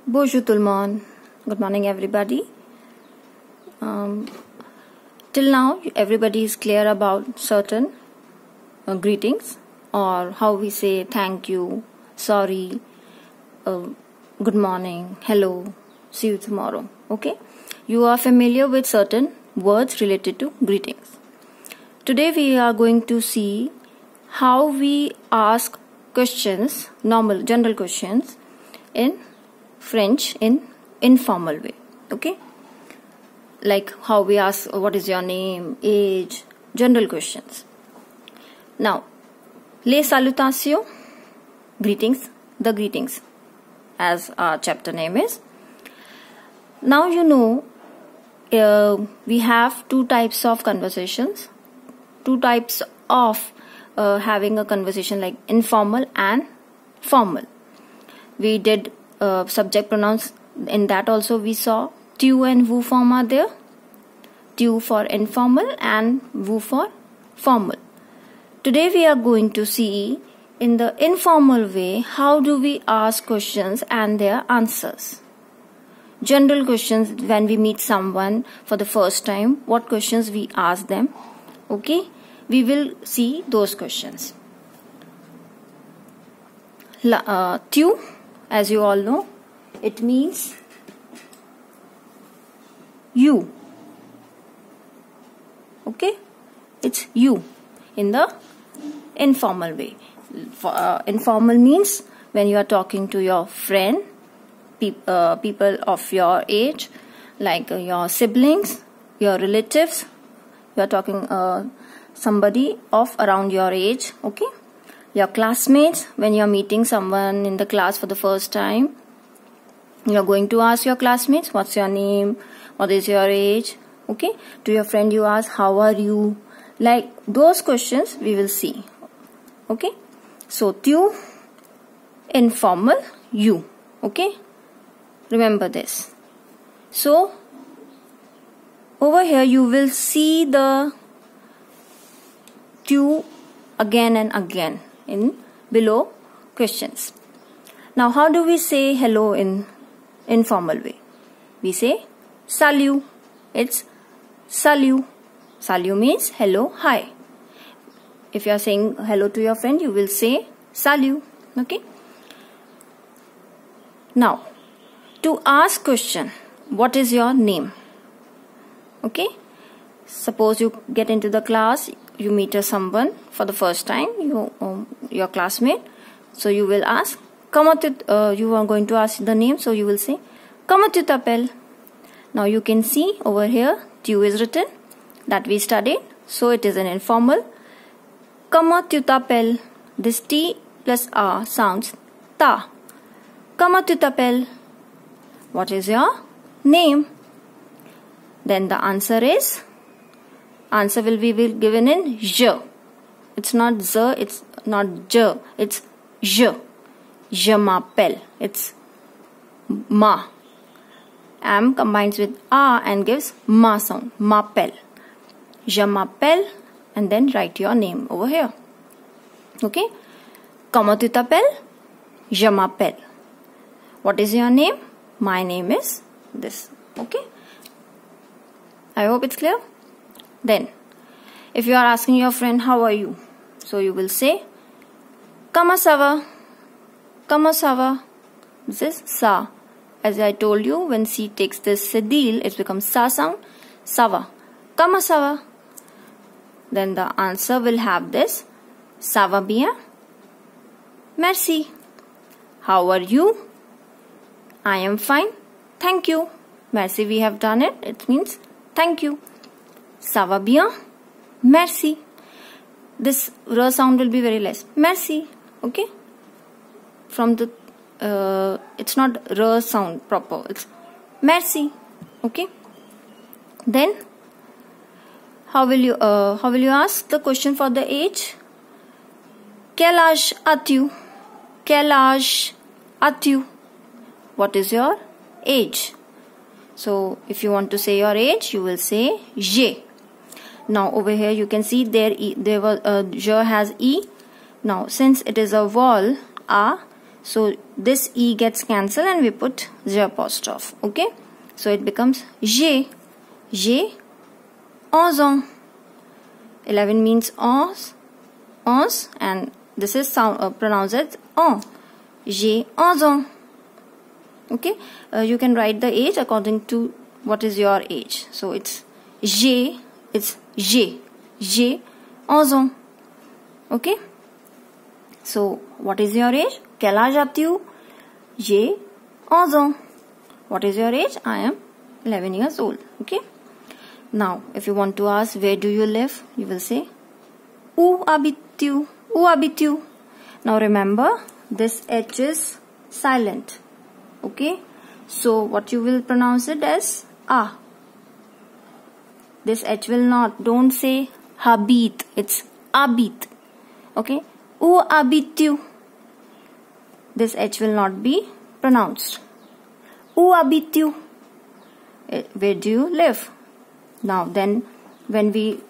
Bonjour tout le monde. Good morning, everybody. Till now, everybody is clear about certain greetings or how we say thank you, sorry, good morning, hello, see you tomorrow. Okay? You are familiar with certain words related to greetings. Today, we are going to see how we ask questions, normal, general questions in French in informal way. Okay, like how we ask what is your name, age, general questions. Now, les salutations, greetings, the greetings, as our chapter name is. Now you know we have two types of conversations, two types of having a conversation, like informal and formal. We did subject pronouns. In that also we saw tu and vous form are there. Tu for informal and vous for formal. Today we are going to see in the informal way how do we ask questions and their answers. General questions when we meet someone for the first time, what questions we ask them. Okay, we will see those questions. Tu, as you all know, it means you. Okay, it's you in the informal way. Informal means when you are talking to your friend, people of your age, like your siblings, your relatives. You are talking somebody of around your age. Okay. Your classmates, when you are meeting someone in the class for the first time, you are going to ask your classmates, what's your name, what is your age. Okay, to your friend you ask, how are you, like those questions we will see. Okay, so tu, informal, you. Okay, remember this. So over here you will see the tu again and again in below questions. Now, how do we say hello in informal way? We say salut. It's salut. Salut means hello, hi. If you are saying hello to your friend, you will say salut. Okay. Now, to ask question, what is your name? Okay. Suppose you get into the class, you meet someone for the first time, your classmate. So you will ask, you are going to ask the name. So you will say, comment tu t'appelles? Now you can see over here, tu is written that we studied. So it is an informal. Comment tu t'appelles? This T plus R sounds ta. Comment tu t'appelles? What is your name? Then the answer is, answer will be given in je. It's not ze, it's not je, it's je. Je m'appelle. It's ma. M combines with a and gives ma sound. M'appelle. Je m'appelle, and then write your name over here. Okay. Comment tu t'appelles? Je m'appelle. What is your name? My name is this. Okay. I hope it's clear. Then, if you are asking your friend, how are you? So you will say, comment ça va? Comment ça va? This is sa. As I told you, when C takes this cedille, it becomes sa sound. Ça va. Comment ça va? Then the answer will have this. Ça va bien? Merci. How are you? I am fine. Thank you. Merci, we have done it. It means thank you. Ça va bien? Merci. This r sound will be very less. Merci. Okay. From the it's not r sound proper. It's merci. Okay. Then how will you ask the question for the age? Quel âge as-tu? Quel âge as-tu? What is your age? So if you want to say your age, you will say j'ai. Now over here you can see there was je has e. Now since it is a vowel a, So this E gets cancelled and we put J apostrophe. Okay. So it becomes J'ai. J'ai 11 ans. 11 means onze, and this is pronounced as on. J'ai 11 ans. Okay. You can write the age according to what is your age. So it's j'ai, it's j'ai. J'ai 11 ans. Okay. So what is your age? Quel âge as-tu? J'ai 11 ans. What is your age? I am 11 years old. Okay. Now, if you want to ask where do you live, you will say où habites-tu? Où habites-tu? Now remember, this H is silent. Okay. So what you will pronounce it as A. This H will not. Don't say habite. It's habite. Okay. Où habites-tu? This H will not be pronounced. Où habites-tu? Where do you live? Now then, when we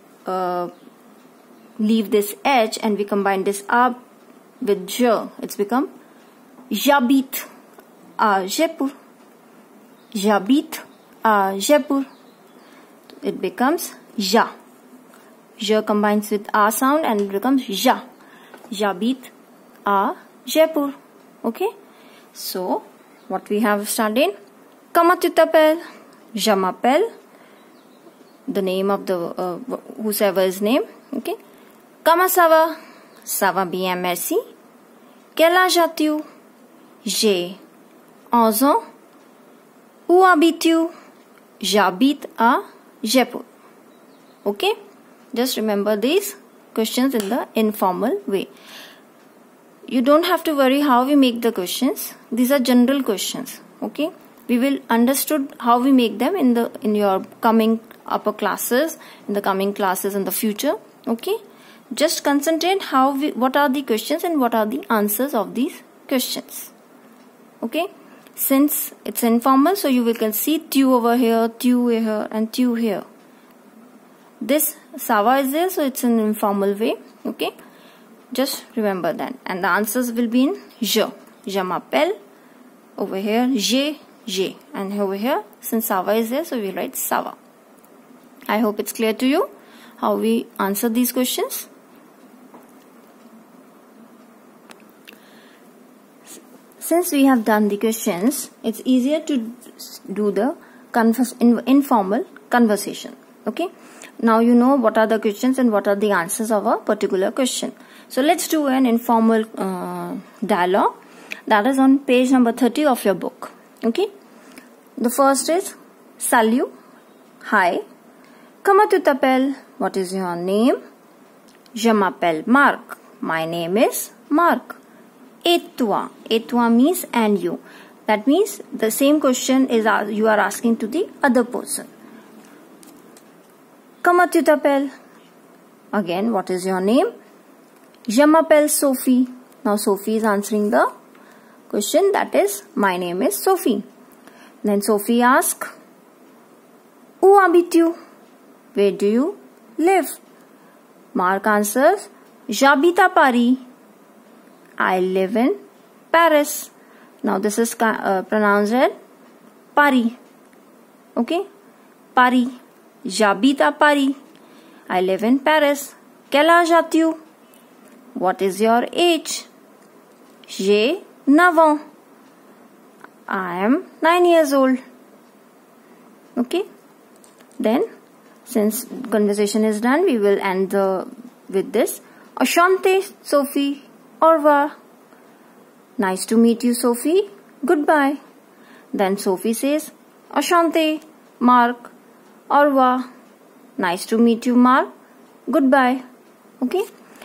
leave this H and we combine this A with J, it's become J'habite à Jaipur. J'habite à Jaipur. It becomes Ja. J combines with A sound and it becomes Ja. J'habite à Jaipur. Okay. So, what we have studied? Comment tu t'appelles? Je m'appelle. The name of the whosoever's name. Okay. Comment ça va? Ça va bien, merci. Quel âge as-tu? J'ai 11 ans. Où habites-tu? J'habite à Jaipur. Okay. Just remember these questions in the informal way. You don't have to worry how we make the questions. These are general questions. Okay. We will understood how we make them in your coming upper classes, in the coming classes in the future. Okay. Just concentrate what are the questions and what are the answers of these questions. Okay. Since it's informal, so you can see tu over here, tu here, and tu here. This Sava is there, so it's an informal way. Okay. Just remember that. And the answers will be in je. Je m'appelle. Over here, j'ai. And over here, since Sava is there, so we write Sava. I hope it's clear to you how we answer these questions. Since we have done the questions, it's easier to do the informal conversation. Okay. Now you know what are the questions and what are the answers of a particular question. So let's do an informal dialogue. That is on page number 30 of your book. Okay. The first is Salut. Hi. Comment tu t'appelles? What is your name? Je m'appelle Marc. My name is Marc. Et toi? Et toi means and you. That means the same question is you are asking to the other person. Comment tu t'appelles? Again, what is your name? Je m'appelle Sophie. Now Sophie is answering the question, that is, my name is Sophie. Then Sophie asks, Où habites-tu? Where do you live? Mark answers, J'habite à Paris. I live in Paris. Now this is pronounced as Paris. Okay? Paris. J'habite à Paris. I live in Paris. Quel âge as-tu? What is your age? J'ai 9 ans. I am 9 years old. Okay? Then, since conversation is done, we will end with this. Enchanté, Sophie. Au revoir. Nice to meet you, Sophie. Goodbye. Then Sophie says, Enchanté, Marc. Au revoir. Nice to meet you, Marc. Goodbye. Okay?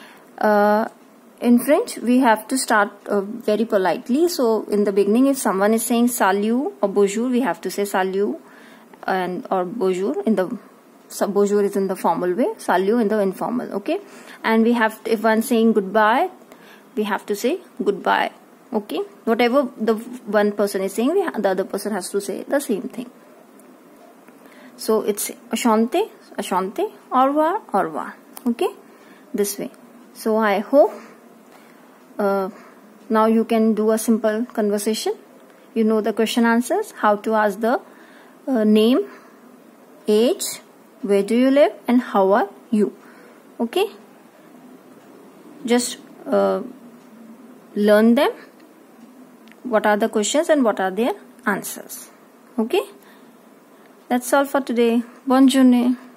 In French, we have to start very politely. So, in the beginning, if someone is saying salut or bonjour, we have to say salut or bonjour. Bonjour is in the formal way, salut in the informal. Okay? And we have to, if one saying goodbye, we have to say goodbye. Okay? Whatever the one person is saying, the other person has to say the same thing. So, it's enchanté, enchanté, au revoir, au revoir. Okay? This way. So, I hope Now you can do a simple conversation. You know the question answers, how to ask the name, age, where do you live, and how are you. Okay, just learn them, what are the questions and what are their answers. Okay, that's all for today. Bonne journée.